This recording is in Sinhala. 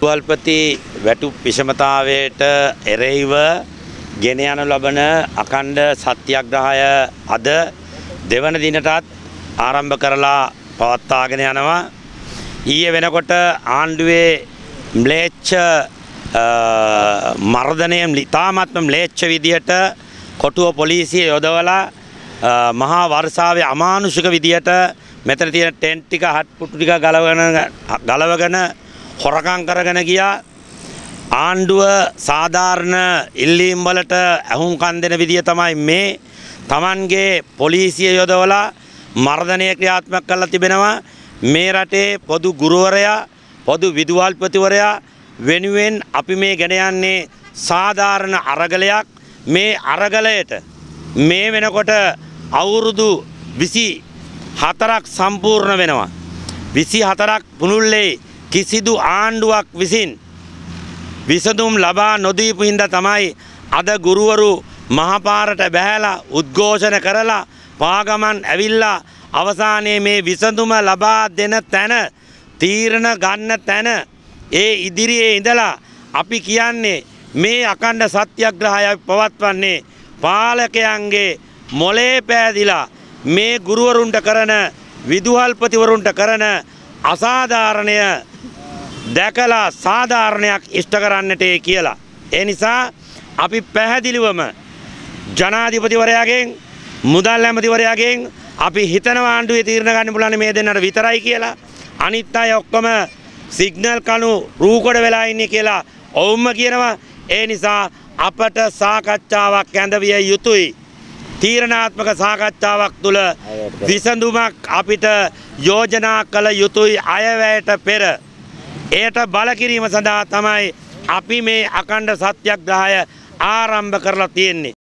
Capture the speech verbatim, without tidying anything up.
විදුහල්පති වැටුප් විෂමතාවයට එරෙහිව ගෙන යනු ලබන අඛණ්ඩ සත්‍යාග්‍රහය අද දෙවන දිනටත් ආරම්භ කරලා පවත්වාගෙන යනවා. ඊයේ වෙනකොට ආණ්ඩුවේ ම්ලේච්ඡ මර්ධනය ඉතාමත්ම ම්ලේච්ඡ විදියට කොටුව පොලිසිය යොදවලා මහා වර්ෂාවේ අමානුෂික විදියට මෙතන තියෙන ටෙන්ට් ටික හට්පුටු ටික ගලවගෙන ගලවගෙන හොරකම් කරගෙන ගියා. ආණ්ඩුව සාධාරණ ඉල්ලීම් වලට අහුම්කම් දෙන විදිය තමයි මේ Tamanගේ පොලිසිය යොදවලා මර්ධනය ක්‍රියාත්මක කරලා තිබෙනවා. මේ රටේ පොදු ගුරුවරයා පොදු විදුහල්පතිවරයා වෙනුවෙන් අපි මේ ගෙන යන්නේ සාධාරණ අරගලයක්. මේ අරගලයට මේ වෙනකොට අවුරුදු විසි හතරක් සම්පූර්ණ වෙනවා. විසි හතරක් පුනුල්ලේ කිසිදු ආණ්ඩුවක් විසින් විසඳුම් ලබා නොදීපු හින්දා තමයි අද ගුරුවරු මහපාරට බැහැලා උද්ඝෝෂණ කරලා පාගමන් ඇවිල්ලා අවසානයේ මේ විසඳුම ලබා දෙන තැන තීරණ ගන්න තැන ඒ ඉදිරියේ ඉඳලා අපි කියන්නේ මේ අඛණ්ඩ සත්‍යාග්‍රහය පවත්වන්නේ පාලකයන්ගේ මොලේ පෑදිලා මේ ගුරුවරුන්ට කරන විදුහල්පතිවරුන්ට කරන අසාධාරණය දැකලා සාධාරණයක් ඉෂ්ට කරන්නට කියලා. ඒ නිසා අපි පැහැදිලිවම ජනාධිපතිවරයාගෙන් මුදල් ඇමතිවරයාගෙන් අපි හිතනවා ආණ්ඩුවේ තීරණ ගන්න පුළුවන් මේ දෙන්නට විතරයි කියලා. අනිත් අය ඔක්කොම සිග්නල් කණු රූකඩ වෙලා ඉන්නේ කියලා ඔවුන්ම කියනවා. ඒ නිසා අපට සාකච්ඡාවක් ඇඳවිය යුතුයි. තීරණාත්මක සාකච්ඡාවක් තුළ විසඳුමක් අපිට යෝජනා කළ යුතුයි අයවැයට පෙර. එයට බල කිරීම සඳහා තමයි අපි මේ අඛණ්ඩ සත්‍යාග්‍රහය ආරම්භ කරලා තියෙන්නේ.